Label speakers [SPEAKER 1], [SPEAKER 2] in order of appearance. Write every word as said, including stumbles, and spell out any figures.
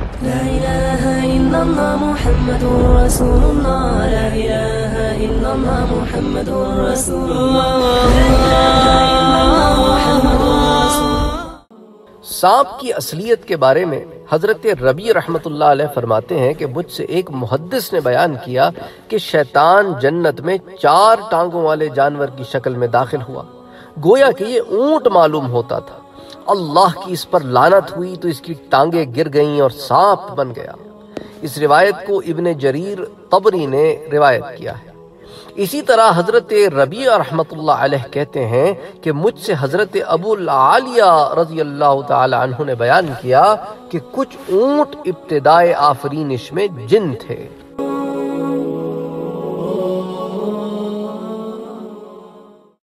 [SPEAKER 1] ला इलाहा इल्लल्लाह मुहम्मदुर रसूलुल्लाह, ला इलाहा इल्लल्लाह मुहम्मदुर रसूलुल्लाह, ला इलाहा इल्लल्लाह मुहम्मदुर रसूलुल्लाह।
[SPEAKER 2] सांप की असलियत के बारे में हजरत रबी रहमतुल्लाह अलैह फरमाते हैं कि मुझसे एक मुहद्दिस ने बयान किया कि शैतान जन्नत में चार टांगों वाले जानवर की शक्ल में दाखिल हुआ, गोया कि ये ऊंट मालूम होता था। अल्लाह की इस पर लानत हुई तो इसकी टांगे गिर गईं और सांप बन गया। इस रिवायत को इब्ने जरीर तबरी ने रिवायत किया है। इसी तरह हजरत रबिया रहमतुल्लाह अलैह कहते हैं कि मुझसे हजरत अबुल आलिया रज़ी अल्लाह ताला अन्हु ने बयान किया कि कुछ ऊंट इब्तिदाए आफरीनिश में जिन थे।